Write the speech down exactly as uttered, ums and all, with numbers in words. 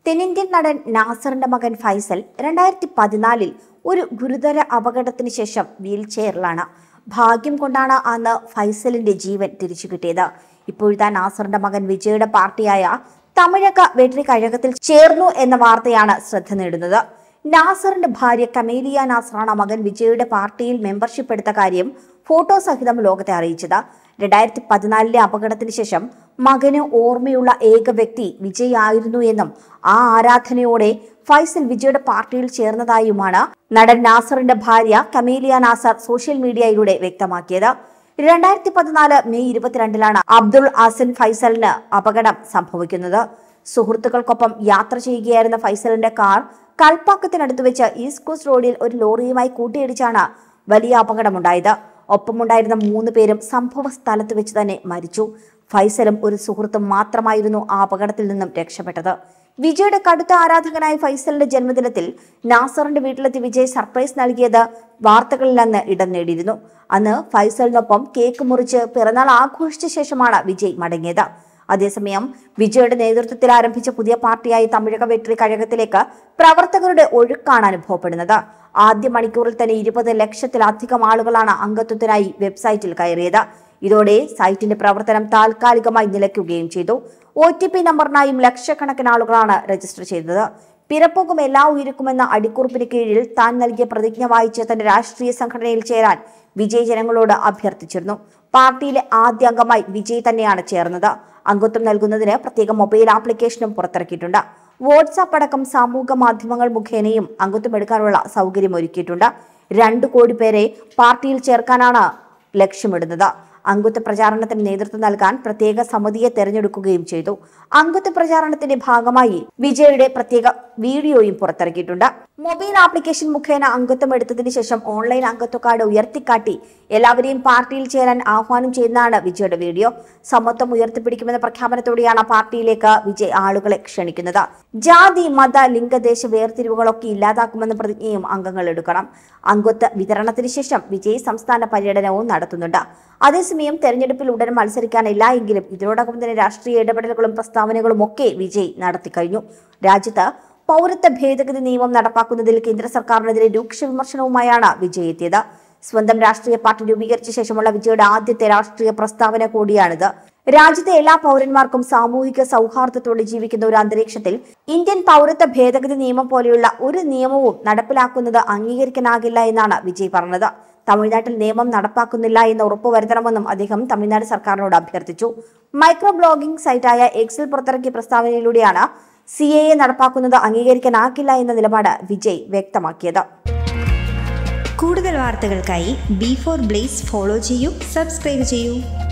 തെന്നിന്ത്യൻ നടൻ നാസറിന്റെ മകൻ ഫൈസൽ രണ്ടായിരത്തി പതിനാലിൽ ഒരു ഗുരുതര അപകടത്തിന് ശേഷം വീൽ ചെയറിലാണ്. ഭാഗ്യം കൊണ്ടാണ് അന്ന് ഫൈസലിന്റെ ജീവൻ തിരിച്ചു കിട്ടിയത്. ഇപ്പോഴത്തെ നാസറിന്റെ മകൻ വിജയുടെ പാർട്ടിയായ തമിഴക വെട്രി കഴകത്തിൽ ചേർന്നു എന്ന വാർത്തയാണ് ശ്രദ്ധ നേടുന്നത്. നാസറിന്റെ ഭാര്യ കമേലിയ നാസറാണ് മകൻ വിജയുടെ പാർട്ടിയിൽ മെമ്പർഷിപ്പ് എടുത്ത കാര്യം ഫോട്ടോ സഹിതം ലോകത്തെ അറിയിച്ചത്. രണ്ടായിരത്തി പതിനാലിലെ അപകടത്തിന് ശേഷം മകന് ഓർമ്മയുള്ള ഏക വ്യക്തി വിജയ് ആയിരുന്നു എന്നും ആ ആരാധനയോടെ ഫൈസൽ വിജയുടെ പാർട്ടിയിൽ ചേർന്നതായുമാണ് നടൻ നാസറിന്റെ ഭാര്യ കമേലിയ നാസർ സോഷ്യൽ മീഡിയയിലൂടെ വ്യക്തമാക്കിയത്. രണ്ടായിരത്തി പതിനാല് മെയ് ഇരുപത്തിരണ്ടിലാണ് അബ്ദുൾ ഹസൻ ഫൈസലിന് അപകടം സംഭവിക്കുന്നത്. സുഹൃത്തുക്കൾക്കൊപ്പം യാത്ര ചെയ്യുകയായിരുന്ന ഫൈസലിന്റെ കാർ കൽപ്പാക്കത്തിനടുത്ത് വെച്ച് ഈസ്റ്റ് കോസ്റ്റ് റോഡിൽ ഒരു ലോറിയുമായി കൂട്ടിയിടിച്ചാണ് വലിയ അപകടമുണ്ടായത്. ഒപ്പമുണ്ടായിരുന്ന മൂന്ന് പേരും സംഭവ സ്ഥലത്ത് വെച്ച് തന്നെ മരിച്ചു. ഫൈസലും ഒരു സുഹൃത്തും മാത്രമായിരുന്നു ആ അപകടത്തിൽ നിന്നും രക്ഷപ്പെട്ടത്. വിജയുടെ കടുത്ത ആരാധകനായ ഫൈസലിന്റെ ജന്മദിനത്തിൽ നാസറിന്റെ വീട്ടിലെത്തി വിജയ് സർപ്രൈസ് നൽകിയത് വാർത്തകളിൽ അന്ന് ഇടം നേടിയിരുന്നു. അന്ന് ഫൈസലിനൊപ്പം കേക്ക് മുറിച്ച് പിറന്നാൾ ആഘോഷിച്ച ശേഷമാണ് വിജയ് മടങ്ങിയത്. അതേസമയം വിജയുടെ നേതൃത്വത്തിൽ ആരംഭിച്ച പുതിയ പാർട്ടിയായ തമിഴക വെട്രി കഴകത്തിലേക്ക് പ്രവർത്തകരുടെ ഒഴുക്കാണ് അനുഭവപ്പെടുന്നത്. ആദ്യ മണിക്കൂറിൽ തന്നെ ഇരുപത് ലക്ഷത്തിലധികം ആളുകളാണ് അംഗത്വത്തിനായി വെബ്സൈറ്റിൽ കയറിയത്. ഇതോടെ സൈറ്റിന്റെ പ്രവർത്തനം താൽക്കാലികമായി നിലയ്ക്കുകയും ചെയ്തു. ഒ ടി പി നമ്പറിനായും ലക്ഷക്കണക്കിന് ആളുകളാണ് രജിസ്റ്റർ ചെയ്തത്. പിറപ്പോക്കും എല്ലാ ഉയർക്കുമെന്ന അടിക്കുറിപ്പിന് കീഴിൽ താൻ നൽകിയ പ്രതിജ്ഞ വായിച്ച് തന്റെ രാഷ്ട്രീയ സംഘടനയിൽ ചേരാൻ വിജയ് ജനങ്ങളോട് അഭ്യർത്ഥിച്ചിരുന്നു. പാർട്ടിയിലെ ആദ്യ അംഗമായി വിജയ് തന്നെയാണ് ചേർന്നത്. അംഗത്വം നൽകുന്നതിന് പ്രത്യേക മൊബൈൽ ആപ്ലിക്കേഷനും പുറത്തിറക്കിയിട്ടുണ്ട്. വാട്സാപ്പ് അടക്കം സാമൂഹിക മാധ്യമങ്ങൾ മുഖേനയും അംഗത്വം എടുക്കാനുള്ള സൗകര്യം ഒരുക്കിയിട്ടുണ്ട്. രണ്ടു കോടി പേരെ പാർട്ടിയിൽ ചേർക്കാനാണ് ലക്ഷ്യമിടുന്നത്. അംഗത്വ പ്രചാരണത്തിന് നേതൃത്വം നൽകാൻ പ്രത്യേക സമിതിയെ തെരഞ്ഞെടുക്കുകയും ചെയ്തു. അംഗത്വ പ്രചാരണത്തിന്റെ ഭാഗമായി വിജയുടെ പ്രത്യേക വീഡിയോയും പുറത്തിറക്കിയിട്ടുണ്ട്. മൊബൈൽ ആപ്ലിക്കേഷൻ മുഖേന അംഗത്വം എടുത്തതിനു ശേഷം ഓൺലൈൻ അംഗത്വ കാർഡ് ഉയർത്തിക്കാട്ടി എല്ലാവരെയും പാർട്ടിയിൽ ചേരാൻ ആഹ്വാനം ചെയ്യുന്നതാണ് വിജയുടെ വീഡിയോ. സമത്വം ഉയർത്തിപ്പിടിക്കുമെന്ന പ്രഖ്യാപനത്തോടെയാണ് പാർട്ടിയിലേക്ക് വിജയ് ആളുകളെ ക്ഷണിക്കുന്നത്. ജാതി, മത, ലിംഗദേശ വേർതിരിവുകളൊക്കെ ഇല്ലാതാക്കുമെന്ന പ്രതിജ്ഞയും അംഗങ്ങൾ എടുക്കണം. അംഗത്വ വിതരണത്തിന് ശേഷം വിജയ് സംസ്ഥാന പര്യടനവും നടത്തുന്നുണ്ട്. അതേസമയം തെരഞ്ഞെടുപ്പിൽ ഉടൻ മത്സരിക്കാനില്ല എങ്കിലും ഇതിനോടകം തന്നെ രാഷ്ട്രീയ ഇടപെടലുകളും പ്രസ്താവനകളും ഒക്കെ വിജയ് നടത്തിക്കഴിഞ്ഞു. രാജ്യത്ത് പൗരത്വ ഭേദഗതി നിയമം നടപ്പാക്കുന്നതിൽ കേന്ദ്ര സർക്കാരിനെതിരെ രൂക്ഷ വിമർശനവുമായാണ് വിജയ് എത്തിയത്. സ്വന്തം രാഷ്ട്രീയ പാർട്ടി രൂപീകരിച്ച ശേഷമുള്ള വിജയുടെ ആദ്യത്തെ രാഷ്ട്രീയ പ്രസ്താവന കൂടിയാണിത്. രാജ്യത്തെ എല്ലാ പൗരന്മാർക്കും സാമൂഹിക സൗഹാർദ്ദത്തോടെ ജീവിക്കുന്ന ഒരു അന്തരീക്ഷത്തിൽ ഇന്ത്യൻ പൗരത്വ ഭേദഗതി നിയമം പോലെയുള്ള ഒരു നിയമവും നടപ്പിലാക്കുന്നത് അംഗീകരിക്കാനാകില്ല എന്നാണ് വിജയ് പറഞ്ഞത്. തമിഴ്നാട്ടിൽ നിയമം നടപ്പാക്കുന്നില്ല എന്ന് ഉറപ്പുവരുത്തണമെന്നും അദ്ദേഹം തമിഴ്നാട് സർക്കാരിനോട് അഭ്യർത്ഥിച്ചു. മൈക്രോ ബ്ലോഗിംഗ് സൈറ്റായ എക്സിൽ പുറത്തിറക്കിയ പ്രസ്താവനയിലൂടെയാണ് സി എ എ നടപ്പാക്കുന്നത് അംഗീകരിക്കാനാകില്ല എന്ന നിലപാട് വിജയ് വ്യക്തമാക്കിയത്. കൂടുതൽ വാർത്തകൾക്കായി ബി ഫോർ ബ്ലേസ് ഫോളോ ചെയ്യൂ, സബ്സ്ക്രൈബ് ചെയ്യൂ.